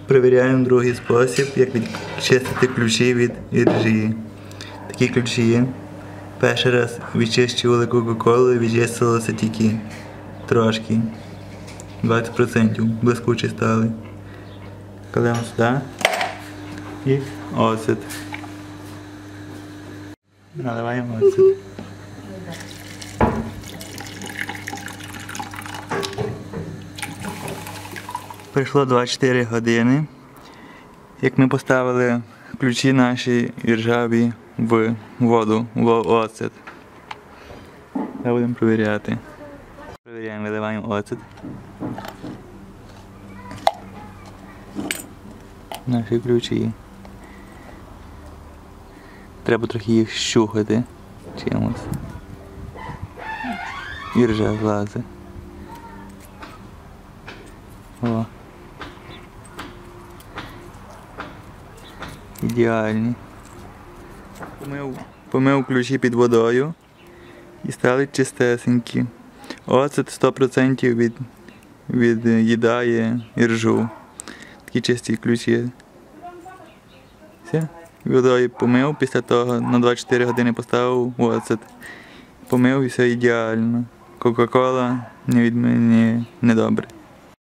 Перевіряємо другий спосіб, як відчистити ключі від іржі. Такі ключі. Перший раз відчищували кока-колу і відчистилося тільки трошки. 20% блискучі стали. Кладемо сюди і оцет. Наливаємо оцет. Пройшло 24 години, як ми поставили ключі наші іржаві в воду, в оцет. Зараз будемо перевіряти. Перевіряємо, виливаємо оцет. Наші ключі. Треба трохи їх щухати чимось. Іржа злазить. О. Ідеальні. Помив ключі під водою і стали чистесенькі. Оцет 100% від'їдає іржу. Такі чисті ключі. Все. Водою помив, після того на 24 години поставив оцет. Помив і все ідеально. Кока-кола не від мене не добре.